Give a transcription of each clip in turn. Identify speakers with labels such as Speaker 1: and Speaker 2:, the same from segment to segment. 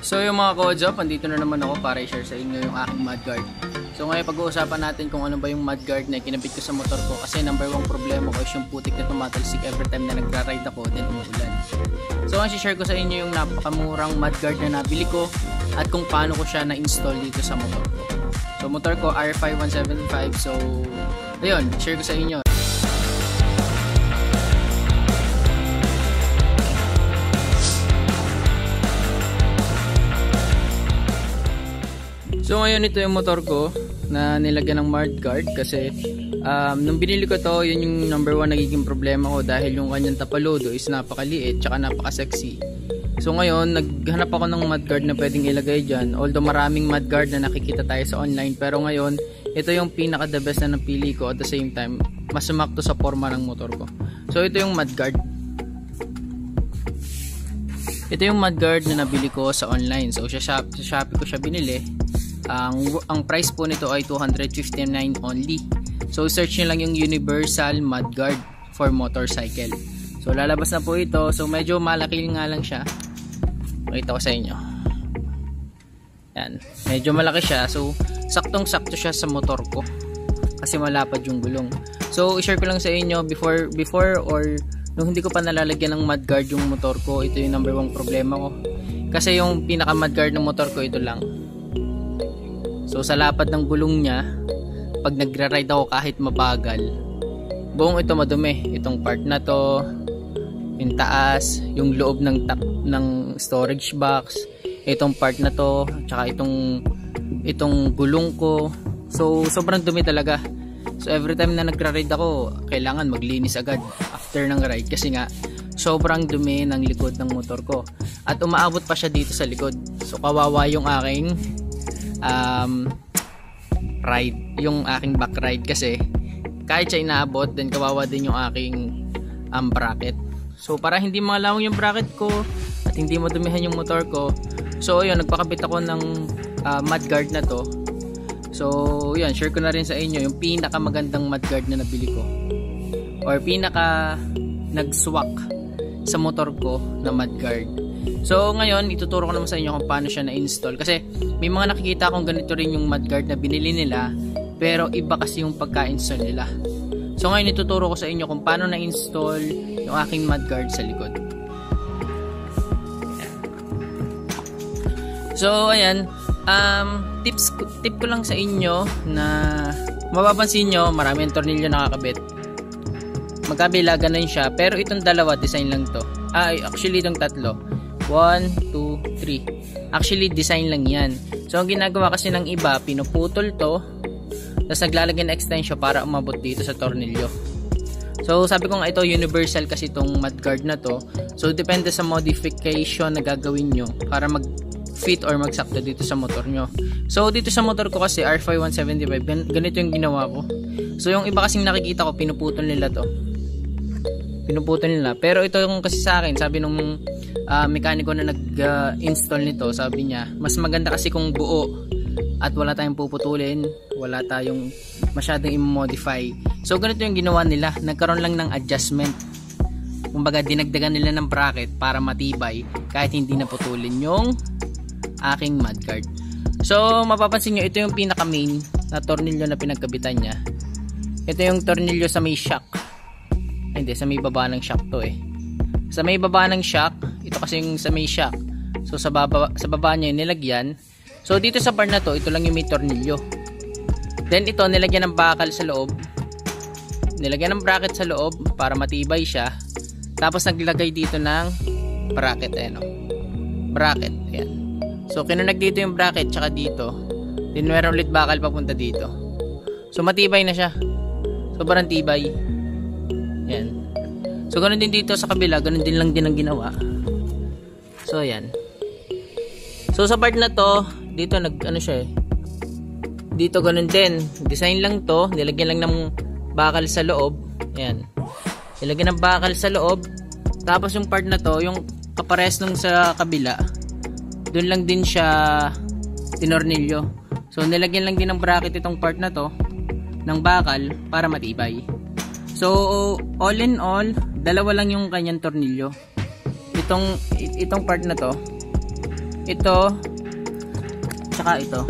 Speaker 1: So yung mga kodjop, andito na naman ako para i-share sa inyo yung aking mudguard. So ngayon pag-uusapan natin kung ano ba yung mudguard na kinabit ko sa motor ko, kasi number 1 problema ko is yung putik na tumatalsik every time na nagra-ride ako then umuulan. So ang i-share ko sa inyo yung napakamurang mudguard na nabili ko at kung paano ko siya na-install dito sa motor ko. So motor ko R5175, so ayun, share ko sa inyo. So ngayon ito yung motor ko na nilagyan ng mudguard kasi nung binili ko to, yun yung number 1 nagiging problema ko dahil yung kanyang tapalodo is napakaliit tsaka napaka-sexy. So ngayon naghanap ako ng mudguard na pwedeng ilagay dyan, although maraming mudguard na nakikita tayo sa online, pero ngayon ito yung pinaka the best na napili ko at the same time mas sumakto sa forma ng motor ko. So ito yung mudguard. Ito yung mudguard na nabili ko sa online. So sa Shopee ko siya binili. Ang price po nito ay 259 only. So search nyo lang yung Universal Mudguard for motorcycle. So lalabas na po ito. So medyo malaki nga lang siya. Makita ko sa inyo. Yan. Medyo malaki siya. So saktong sakto siya sa motor ko. Kasi malapad yung gulong. So i-share ko lang sa inyo before or nung hindi ko pa nalalagyan ng mudguard yung motor ko, ito yung number 1 problema ko. Kasi yung pinaka mudguard ng motor ko ito lang. So sa lapad ng gulong niya, pag nagra-ride ako kahit mabagal, buong ito madumi. Itong part na to, yung taas, yung loob ng storage box, itong part na to, tsaka itong gulong ko. So sobrang dumi talaga. So every time na nagra-ride ako, kailangan maglinis agad after ng ride kasi nga sobrang dumi ng likod ng motor ko. At umaabot pa siya dito sa likod. So kawawa yung aking ride, yung aking back ride kasi kahit siya inaabot, then kawawa din yung aking bracket. So para hindi malawang yung bracket ko at hindi madumihan yung motor ko, so yun, nagpakabit ako ng mudguard na to. So yun, share ko na rin sa inyo yung pinaka magandang mudguard na nabili ko or pinaka nagswak sa motor ko na mudguard. So ngayon ituturo ko naman sa inyo kung paano siya na-install kasi may mga nakikita akong ganito rin yung mudguard na binili nila pero iba kasi yung pagka-install nila. So ngayon ituturo ko sa inyo kung paano na-install yung aking mudguard sa likod. So ayan, tip ko lang sa inyo na mapapansin nyo marami ang tornilyo nakakabit. Magkabila ganun siya pero itong dalawa design lang to. Actually itong tatlo, 1, 2, 3. Actually design lang yan. So ang ginagawa kasi ng iba, pinuputol to tapos naglalagay ng extension para umabot dito sa tornilyo. So sabi ko nga ito universal kasi itong mudguard na to. So depende sa modification na gagawin nyo para mag fit or magsakto dito sa motor nyo. So dito sa motor ko kasi R5175, ganito yung ginawa ko. So yung iba kasing nakikita ko, pinuputol nila to. Pinuputol nila. Pero ito yung kasi sa akin, sabi nung mekaniko na nag-install nito, sabi niya, mas maganda kasi kung buo at wala tayong puputulin, wala tayong masyadong i-modify. So ganito yung ginawa nila, nagkaroon lang ng adjustment. Kumbaga dinagdagan nila ng bracket para matibay kahit hindi naputulin yung aking mudguard. So mapapansin nyo, ito yung pinaka main na tornilyo na pinagkabitan niya. Ito yung tornilyo sa may shock. Ay, hindi, sa may baba ng shock to eh. Sa may baba ng shock, ito kasi yung sa may shock. So sa baba niya yung nilagyan. So dito sa bar na to, ito lang yung may tornilyo. Then ito nilagyan ng bakal sa loob. Nilagyan ng bracket sa loob para matibay siya. Tapos naglagay dito ng bracket, ayan o. Bracket, ayan. So kinunag dito yung bracket tsaka dito. Then meron ulit bakal papunta dito. So matibay na siya. Sobrang tibay. Ayan. So ganun din dito sa kabila, ganun din lang din ang ginawa. So ayan. So sa part na to, dito ano siya eh. Dito ganun din. Design lang to, nilagyan lang ng bakal sa loob. Ayan. Nilagyan ng bakal sa loob. Tapos yung part na to, yung kapares nung sa kabila, doon lang din siya tinornilyo. So nilagyan lang din ng bracket itong part na to ng bakal para matibay. So all in all, dalawa lang yung kanyang tornilyo. Itong part na to, ito, tsaka ito.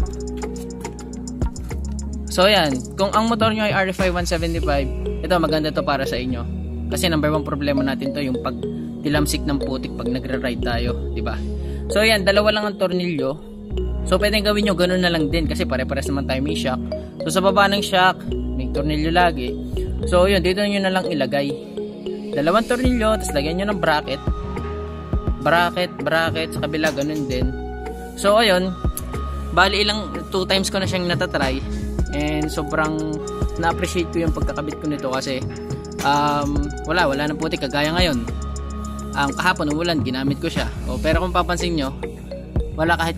Speaker 1: So yan, kung ang motor nyo ay RFI 175, ito maganda to para sa inyo. Kasi number 1 problema natin to, yung pag dilamsik ng putik pag nagre-ride tayo, di ba? So yan, dalawa lang ang tornilyo. So pwedeng gawin nyo ganun na lang din kasi pare-pares naman tayo may shock. So sa baba ng shock, may tornilyo lagi. So yun, dito nyo na lang ilagay. Dalawang tornilyo, tapos lagyan nyo ng bracket. Bracket, sa kabila ganun din. So ayun, bali ilang 2 times ko na siyang natatry. And sobrang na-appreciate ko yung pagkakabit ko nito kasi wala nang putik kagaya ngayon. Kahapon umulan, ginamit ko siya. Pero kung papansin nyo, wala kahit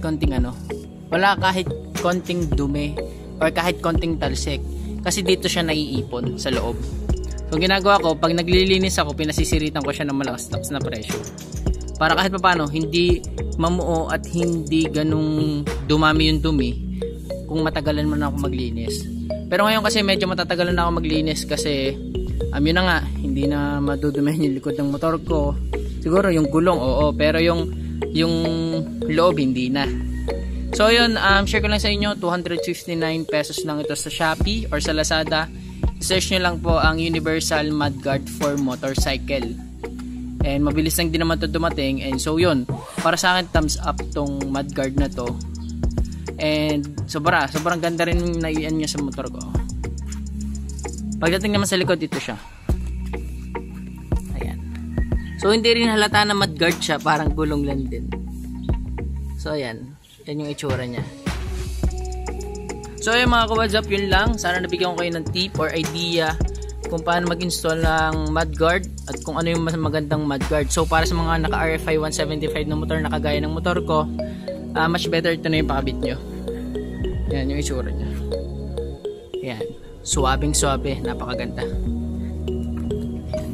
Speaker 1: konting dumi or kahit konting talsik kasi dito siya naiipon sa loob. So ginagawa ko, pag naglilinis ako, pinasisiritan ko siya ng malakas na pressure para kahit paano hindi mamuo at hindi ganung dumami yung dumi kung matagalan mo na ako maglinis. Pero ngayon kasi medyo matatagalan na ako maglinis kasi yun na nga, hindi na madudumihan yung likod ng motor ko. Siguro yung gulong, oo, pero yung loob hindi na. So yun, share ko lang sa inyo, 259 pesos lang ito sa Shopee or sa Lazada. Search nyo lang po ang Universal Mudguard for Motorcycle. And mabilis lang din naman ito dumating. And so yun, para sa akin thumbs up tong mudguard na to. And sobrang ganda rin yung naian niya sa motor ko. Pagdating naman sa likod, dito siya. Ayan. So hindi rin halata na mudguard siya, parang gulong lang din. So ayan, yan yung itsura niya. So ayan mga ka-what's up, yun lang. Sana nabigyan ko kayo ng tip or idea kung paano mag-install ng mudguard at kung ano yung mas magandang mudguard. So para sa mga naka RFI 175 na motor na kagaya ng motor ko, much better ito na yung pakabit nyo. Yan yung itsura niya. Yan, suwabing suwabe, napakaganda. Yan.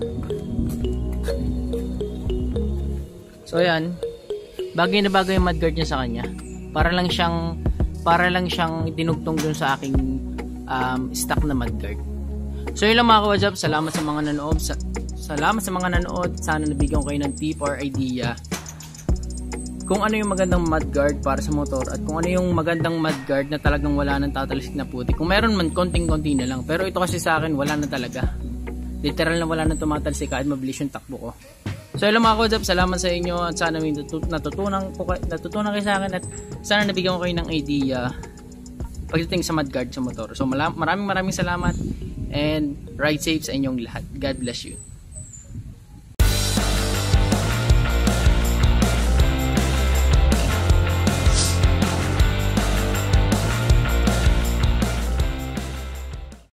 Speaker 1: So yan, bagay na bagay yung mudguard niya sa kanya. Para lang siyang dinugtong dun sa aking stock na mudguard. So yun lang mga ka-what's up, salamat sa mga nanood. Salamat sa mga nanood. Sana nabigyan ko kayo ng tip or idea kung ano yung magandang mudguard para sa motor at kung ano yung magandang mudguard na talagang wala nang tatalisik na putik. Kung meron man, konting-konti na lang. Pero ito kasi sa akin, wala na talaga. Literal na wala nang tumatalisik kahit mabilis yung takbo ko. So yun lang mga ka-what's up, salamat sa inyo at sana may natutunan kayo sa akin at sana nabigyan ko kayo ng idea pagdating sa mudguard sa motor. So maraming salamat and ride safe sa inyong lahat. God bless you.